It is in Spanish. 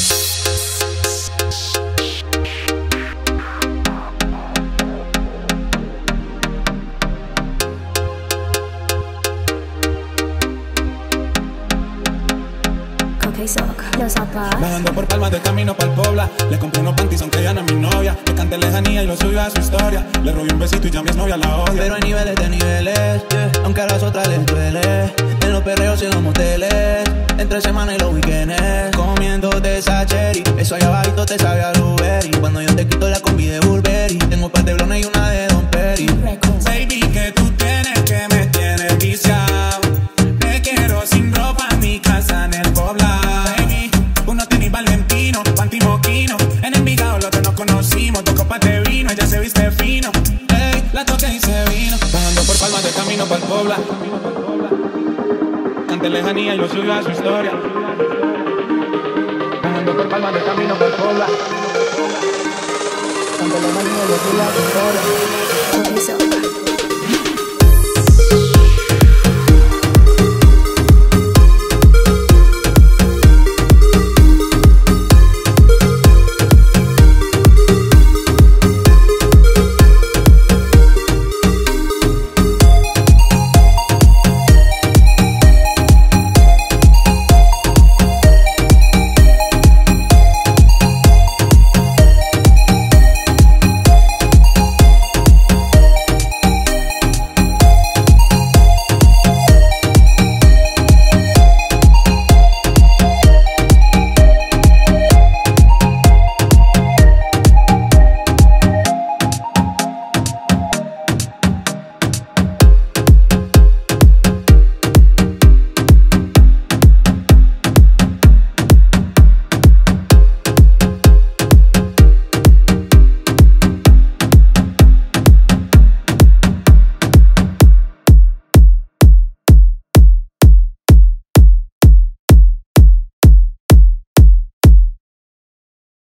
Bajando por Palmas de camino pa'l Pobla. Le compré unos panties aunque ya no es mi novia. Le canté lejanía y lo subió a su historia. Le robé un besito y ya mi exnovia la odia. Pero hay niveles de niveles, yeah. Aunque a las otras les duele. En los perreos y en los moteles, entre semana y los weekends, comiéndote esa cherry. Eso allá abajito te sabe a blueberry. Cuando yo te quito la combi de Burberry, tengo un par de blones y una de Don Perry. Baby, que tú tienes que me tienes viciado. Me quiero sin ropa en mi casa en el Pobla. Baby, uno tiene Valentino, panty moquino. En Envigado los dos nos conocimos. Dos copas de vino, ella se viste fino. Ey, la toqué y se vino. Bajando por Palmas de camino pa'l Pobla. Canté lejanía y lo subió a su historia. Bajando por Palmas de camino pa'l Pobla. Canté lejanía y lo subió a su historia.